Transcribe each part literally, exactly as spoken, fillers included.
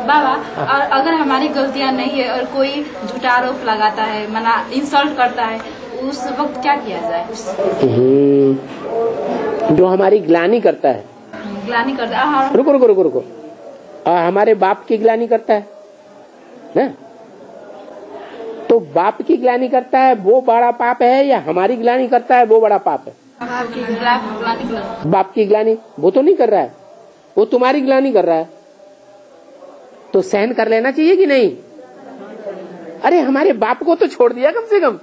बाबा, और अगर हमारी गलतियां नहीं है और कोई झूठा आरोप लगाता है, मना इंसल्ट करता है, उस वक्त क्या किया जाए? जो हमारी ग्लानि करता है, ग्लानि करता है, रुको रुको रुको रुको हमारे बाप की ग्लानि करता है ना, तो बाप की ग्लानि करता है वो बड़ा पाप है या हमारी ग्लानि करता है वो बड़ा पाप है? बाप की ग्लानि। बाप की ग्लानि वो तो नहीं कर रहा है, वो तुम्हारी ग्लानि कर रहा है, तो सहन कर लेना चाहिए कि नहीं? अरे हमारे बाप को तो छोड़ दिया कम से कम,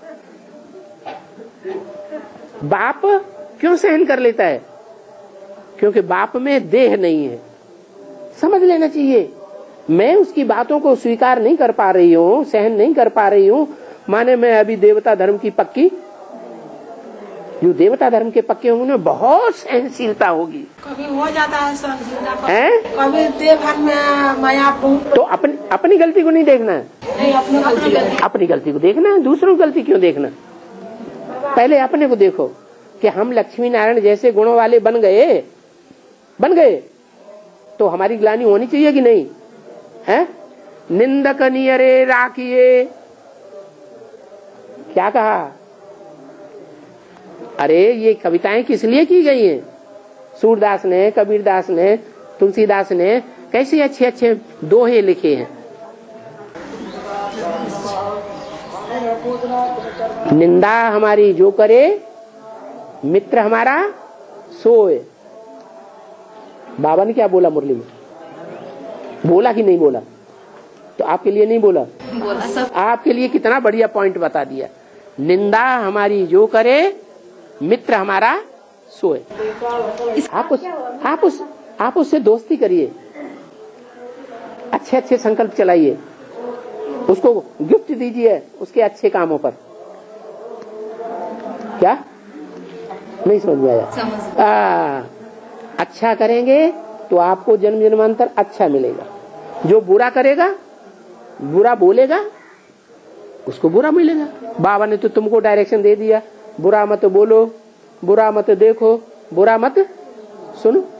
बाप क्यों सहन कर लेता है? क्योंकि बाप में देह नहीं है, समझ लेना चाहिए। मैं उसकी बातों को स्वीकार नहीं कर पा रही हूँ, सहन नहीं कर पा रही हूँ, माने मैं अभी देवता धर्म की पक्की, जो देवता धर्म के पक्के होंगे उन्हें बहुत सहनशीलता होगी। कभी हो जाता है सहनशीलता, कभी देह भाग में माया, तो अपनी अपनी गलती को नहीं देखना है, नहीं अपनी गलती अपनी गलती को देखना है, दूसरों की गलती क्यों देखना? पहले अपने को देखो कि हम लक्ष्मी नारायण जैसे गुणों वाले बन गए, बन गए तो हमारी ग्लानि होनी चाहिए कि नहीं है? निंदक नियरे राखिए, क्या कहा? अरे ये कविताएं किस लिए की गई हैं? सूरदास ने, कबीरदास ने, तुलसीदास ने कैसे अच्छे अच्छे दोहे लिखे हैं। निंदा हमारी जो करे, मित्र हमारा सोए। बाबा ने क्या बोला मुरली में? बोला कि नहीं बोला? तो आपके लिए नहीं बोला, बोला सब। आपके लिए कितना बढ़िया पॉइंट बता दिया। निंदा हमारी जो करे, मित्र हमारा सोए। आप उस आप उस आप उससे दोस्ती करिए, अच्छे अच्छे संकल्प चलाइए, उसको गिफ्ट दीजिए उसके अच्छे कामों पर। क्या नहीं समझ में आया? आ, अच्छा करेंगे तो आपको जन्म जन्मांतर अच्छा मिलेगा, जो बुरा करेगा, बुरा बोलेगा, उसको बुरा मिलेगा। बाबा ने तो तुमको डायरेक्शन दे दिया, बुरा मत बोलो, बुरा मत देखो, बुरा मत सुनो।